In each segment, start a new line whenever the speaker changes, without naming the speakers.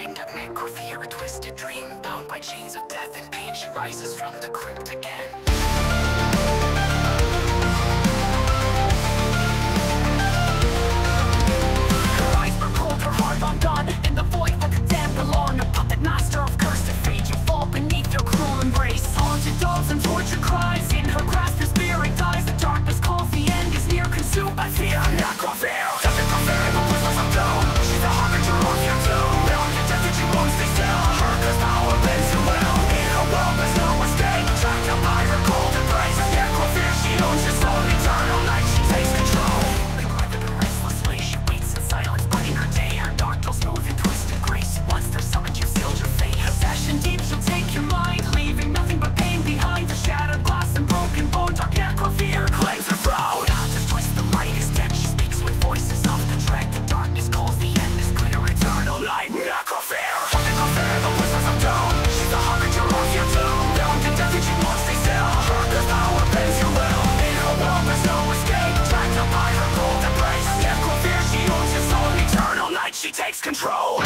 brain, Dark Necrofear, a twisted dream. Bound by chains of death and pain, she rises from the crypt again. Her eyes were cold, her heart undone, in the void where the dead belong. A puppet master of cursed fate, you fall beneath your cruel embrace. Haunted doves and tortured cries, in her grasp your spirit dies. The darkness calls, the end is near, consumed by fear. Necrofear, Dark Necrofear, the whispers of doom. She's the harbinger of your doom. Bound to death and she won't stay still. Her cursed power bends your will. In her world there's no escape, trapped up by her cold embrace. Necrofear, she owns your soul, eternal night she takes control. Beloved her restlessly, she waits in silence, biting her day. Her dark dull smooth and twisted grace. Once they're summoned, you sealed your fate. Obsession deep, she'll take your mind, leaving nothing but pain behind. The shattered glass and broken bone, Dark Necrofear claims her throne. To twist the light is dead, she speaks with voices of the dread. The darkness calls, the end is clear, eternal night. Necrofear, Dark Necrofear, the whispers of doom. She's the harbinger of your doom. Bound to death and she won't stay still. Her cursed power bends your will. In her world there's no escape, trapped up by her cold embrace. Necrofear, she owns your soul, eternal night she takes control.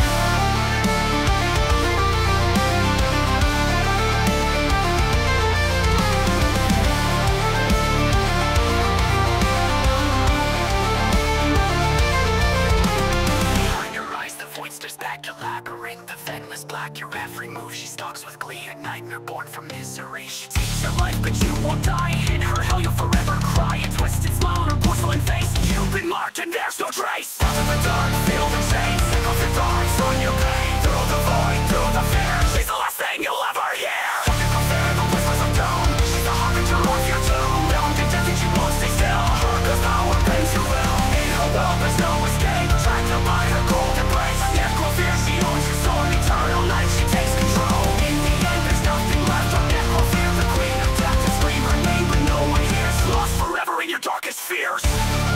Labyrinth of endless black, your every move she stalks with glee. A nightmare born from misery, she takes your life but you won't die. In her hell you'll forever cry, a twisted smile on her porcelain face. You've been marked and there's no trace. Out of the dark, feel the chains, sick of your thoughts on your pain. Through the void, through the fear, she's the last thing you'll ever hear. Dark Necrofear, the whispers of doom. She's the harbinger of your doom. Bound to death and she won't stay still. Her cursed power bends your will. In her world there's no escape, trapped up by her cold embrace. Necrofear, she owns your soul, eternal night she takes control. In the end there's nothing left. Dark Necrofear, the queen of death, to scream her name but no one hears. Lost forever in your darkest fears.